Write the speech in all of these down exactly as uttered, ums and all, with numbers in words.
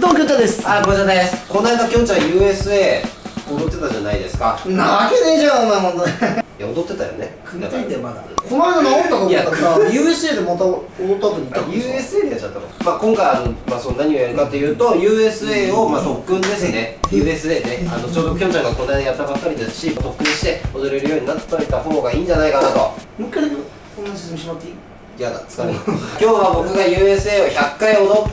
どうもきょんちゃんです。 あ、ごちゃです。この間きょんちゃん ユーエスエー 踊ってたじゃないですか。 なわけねえじゃんお前。ほんとにいや、踊ってたよね。 食いついてまだこの間治ったと思ったらさ ユーエスエー でまた踊った後に行った。 ユーエスエー でやっちゃったの。まあ今回あの、まあ、その何をやるかというと ユーエスエー をまあ特訓ですね。 ユーエスエー ね、あのちょうどきょんちゃんがこの間やったばっかりですし、特訓して踊れるようになっといた方がいいんじゃないかなと。 もう一回だけこんな説明してもらっていい？ やだ、疲れる。今日は僕が ユーエスエー をひゃっかい踊って、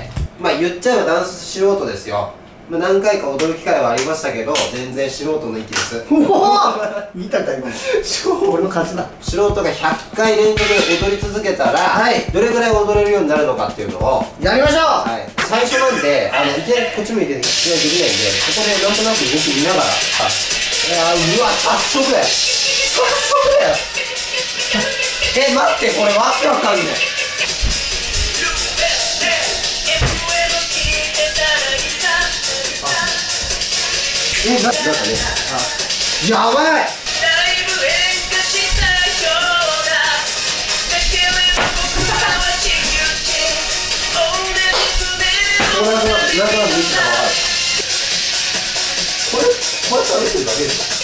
まあ言っちゃえばダンス素人ですよ。まあ何回か踊る機会はありましたけど、全然素人の域です。 うわ見たか今の俺の勝ちだ。 素人がひゃっかい連続で踊り続けたら、はい、どれぐらい踊れるようになるのかっていうのをやりましょう。 はい、最初なんで、あのいきなりこっち向いていきなりできないんで、ここでなんとなく動き見ながら、あ、うわ、早速だよ早速だよえ、待って、これわけわかんねえ。え、な、なんかね、あ、やばい。これなんとなく、なんとなく見てたらわかる。これ、これ食べてるだけですか。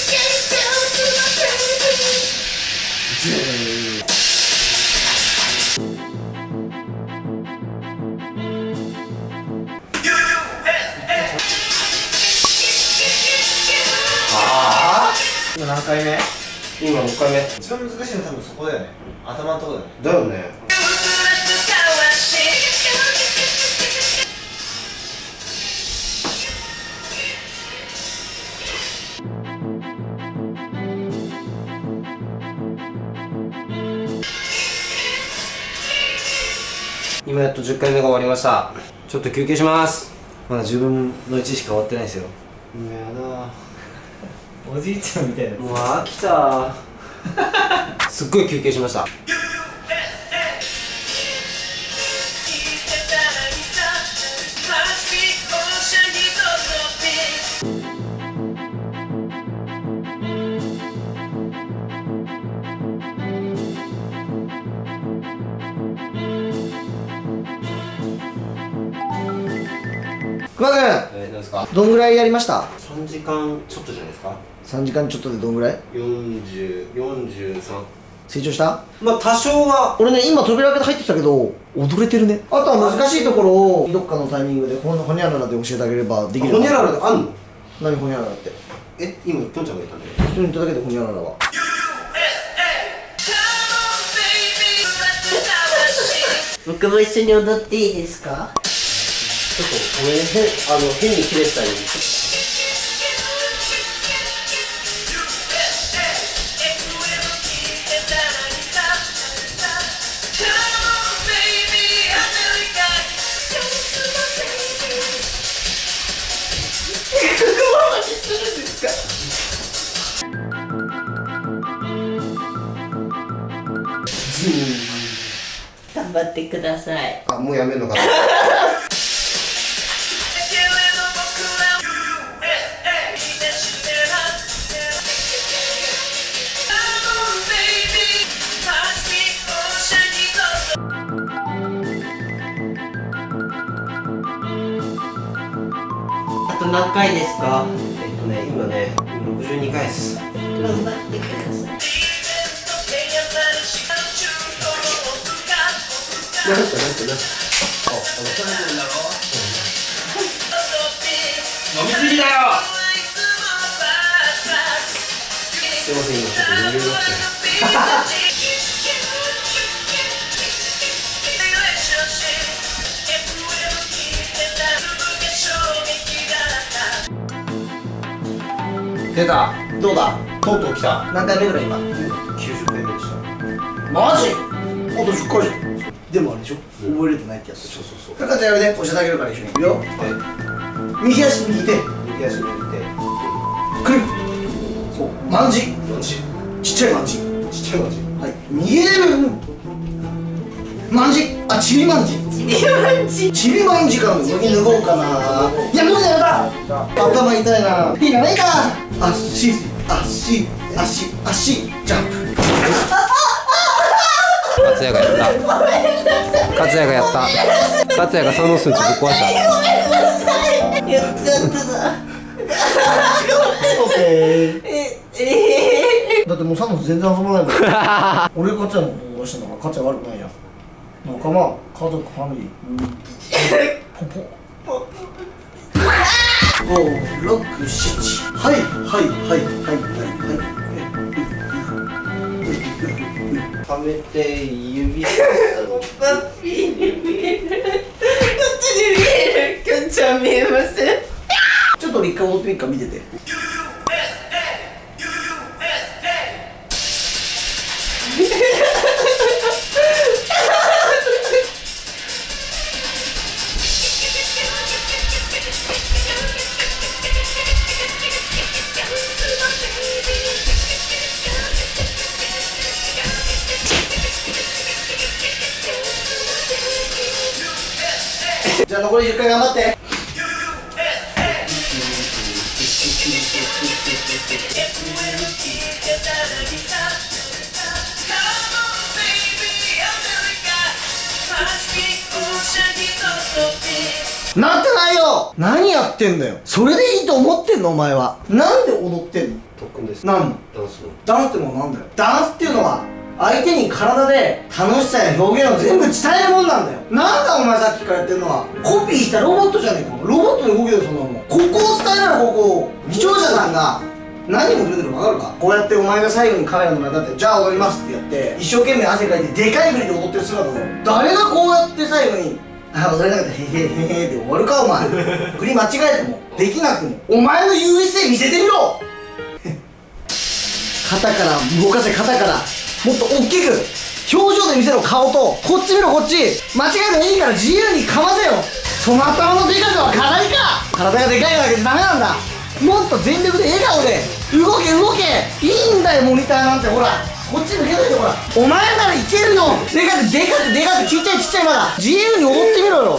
今何回目？ 今ろっかいめ。 一番難しいのは多分そこだよね。頭のとこだよね。 だよね。今やっとじゅっかいめが終わりました。ちょっと休憩します。 まだ自分の位置しか終わってないですよ。 やだおじいちゃんみたいな。 もう飽きたすっごい休憩しました。 熊くん、 えー、何ですか？ どんぐらいやりました？ さんじかんちょっとじゃないですか。 さんじかんちょっとでどんぐらい？ よんじゅう、よんじゅうさん。 成長した？ まあ多少は。 俺ね、今扉開けて入ってきたけど踊れてるね。あとは難しいところをどっかのタイミングでほにゃららで教えてあげればできる。 ほにゃららであんの？ 何ほにゃららって？ え、今きょんちゃんが言ったんだよ。 一緒に言っただけでほにゃららは僕も一緒に踊っていいですか？ ちょっとごめんね、あの変に切れてたり。 頑張ってください。 あ、もうやめるのかな。 あと何回ですか？ えっとね、今ね、ろくじゅうにかいです。 頑張ってください。 なんかなんかなんか。あ、あのサイズだろ。飲みすぎだよ。すいません、今ちょっと余裕なくて。出た。 どうだ？ とうとう来た。 何回目ぐらい今？ きゅうじゅっかいめでした。 マジ？あとじゅっかいじゃん。でもあれでしょ、うん、覚えれてないってやつ。 そうそうそう。 かかちゃんやるね、教えてあげるから一緒に。いくよ。右足右手。 右足右手。 くる。そう。まんじ。 まんじ。 ちっちゃいまんじ。 ちっちゃいまんじ。 はい。見える。まんじ。あ、ちびまんじ。 ちびまんじ。 ちびまんじから右脱ごうかな。いや、脱ぐだよな。頭痛いな。いいじゃないか。足、足、足、足、ジャンプ。 勝也がやった勝也がやった勝也がその数値ぶっ壊した言っちゃってた。 オッケー。 え、えだってもうサノス全然遊ばないもん俺が勝ちゃんのことをしたんだから勝ちゃん悪くないやん。仲間、家族、ファミリー、うん、ポンポンご、ろく、ななはいはいはいはいはいはめて指ー、パピーに見える。こっちに見える。きょんちゃん見えません。 ちょっと一回戻ってみっか見てて。じゃあ残りじゅっかい頑張って。なってないよ。何やってんだよ。それでいいと思ってんのお前は。なんで踊ってんの。 特訓です。 なんのダンスのダンスってもうなんだよ。ダンスっていうのは相手に体で楽しさや表現を全部伝えるもんなんだよ。なんだお前さっきからやってんのはコピーしたロボットじゃねえか。ロボットの動きだよそんなもん。ここを伝えならここを視聴者さんが何をくれてるか分かるか。こうやってお前が最後にカメラの前に立ってじゃあ踊りますってやって一生懸命汗かいてでかい振りで踊ってる姿を誰がこうやって最後にあ踊れなかったへへへへって終わるかお前振り間違えてもできなくてもお前の優位性見せてみろ肩から動かせ。肩からもっと大きく表情で見せろ。顔とこっち見ろこっち。間違えてもいいから自由にかませよ。その頭のでかさは飾りか。体がでかいだけじゃダメなんだ。もっと全力で笑顔で動け動け。いいんだよモニターなんて。ほらこっち抜けといて。ほらお前ならいけるよ。でかくでかくでかくちっちゃいちっちゃいまだ自由に踊ってみろよ。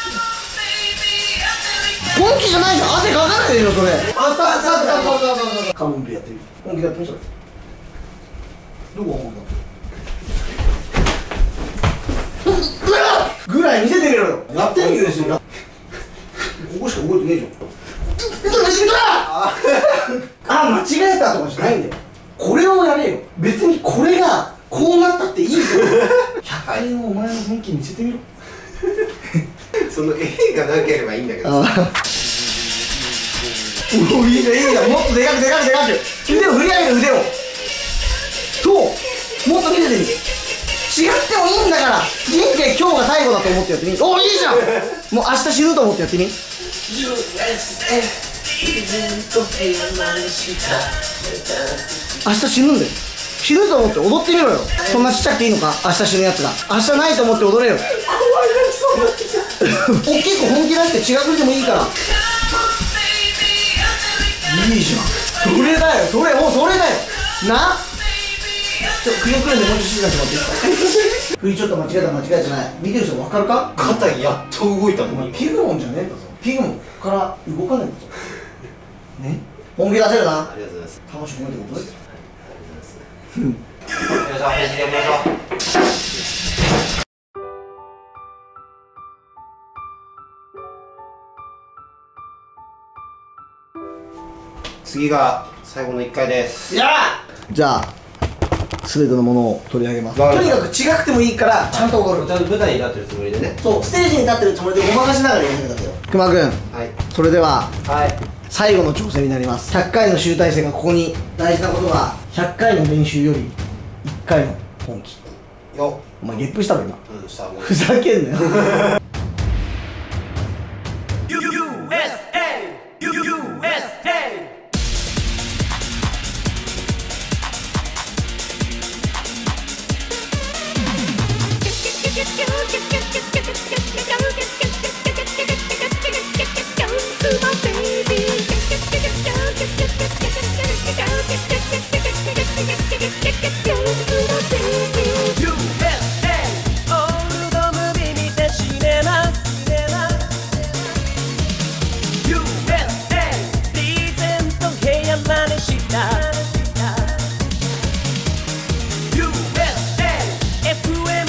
本気じゃないじゃん。汗かかないでしょそれ。あったあったあったあったあったカモンペやってみる。本気でやってみそれ。どこが本気だぐらい見せてみろよ。やってみるですよ。ここしか動いてねえじゃん。あ間違えたとかじゃないんだよ。これをやれよ。別にこれがこうなったっていいけどひゃくえんをお前の本気見せてみろその A がなければいいんだけどさ。 うおいいじゃんいいじゃん。もっとでかくでかくでかく腕を振り上げる。腕をそうもっと見せてみ。違ってもいいんだから。人生今日が最後だと思ってやってみ。おいいじゃん。もう明日死ぬと思ってやってみ。 ユーエスエー ずっと平和にした明日死ぬんだよ。死ぬと思って踊ってみろよ。そんなちっちゃくていいのか明日死ぬやつが。明日ないと思って踊れよ。大きく本気出して違くでもいいから。いいじゃん。それだよ。それもうそれだよな。ちょっと首をくるんでもうちょっと静かにしてもらっていいですか。首ちょっと間違えた間違えてない。見てる人分かるか。 肩やっと動いたお前のにピグモンじゃねえんだぞ。ピグモンここから動かないんだぞね。本気出せるな。 ありがとうございます。 楽しく見てことです。 よいしょ、返事でやりましょう。次が最後のいっかいです。 じゃあじゃあ全てのものを取り上げます。とわかりにましたかく違くてもいいからちゃんと踊る。 ちゃんと舞台に立ってるつもりでね。 そうステージに立ってるつもりでごまかしながらやってくださいよ。くまくんはいそれでははい最後の挑戦になります。ひゃっかいの集大成がここに。大事なことはひゃっかいの練習よりいっかいの本気。 よお前ゲップしたろ今。 うんしたもんふざけんなよエフエ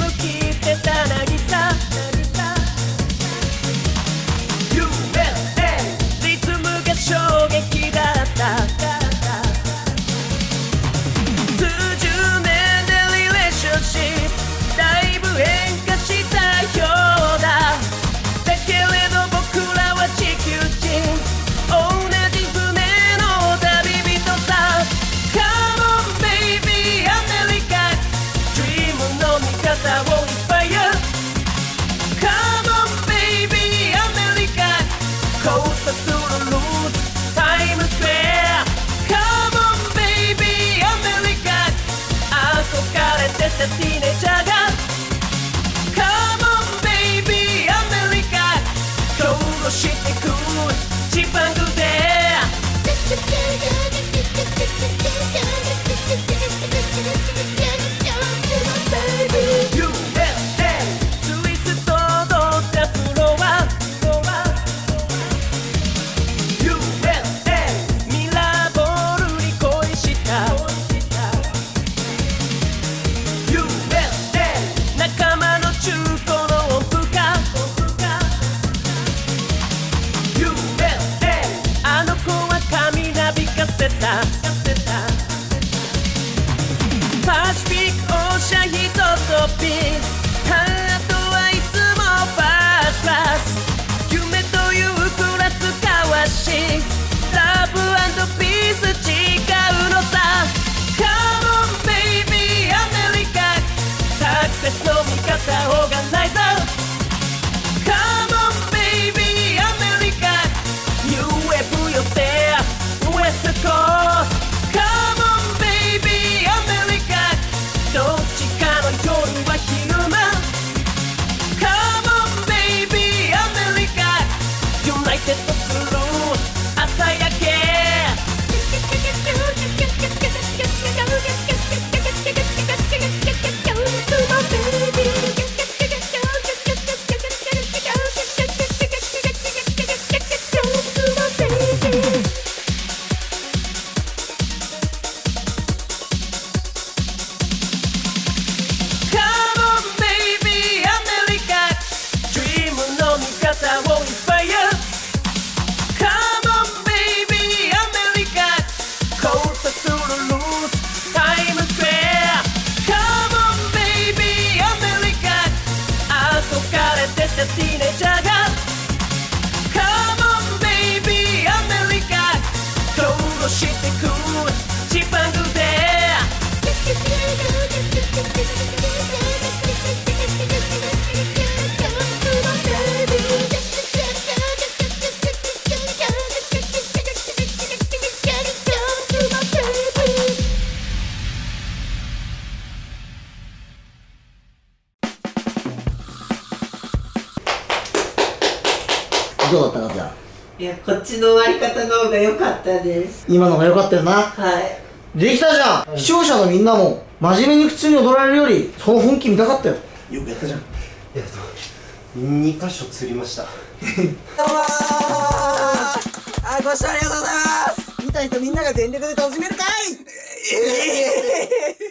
ティーネイジャーが Come on baby アメリカ殺してくジパングでユーエスエー ツイスト踊ったフロア ユーエスエー ミラーボールに恋した ユーエスエー 仲間の中古の音符か ユーエスエー あの子は髪なびかせたパシフィックオーシャンひととびハートはいつもファーストクラス夢というクラス交わしラブ&ピース違うのさ Come on baby アメリカサクセスの味方オーガナイザー Come on baby アメリカ ユーエフ よせウエストコース Come on baby アメリカどっちかの夜は昼間 Come on baby アメリカユナイテッドする朝焼けティーネイジャーが Come on baby アメリカ殺してくジパングでどうだったかじゃあ。 いや、こっちの終わり方の方が良かったです。 今のが良かったよな。 はいできたじゃん、はい、視聴者のみんなも真面目に普通に踊られるよりその本気見たかったよ。よくやったじゃん。いやに箇所釣りました。どうもあ、ご視聴ありがとうございます。見た人みんなが全力で楽しめるかい。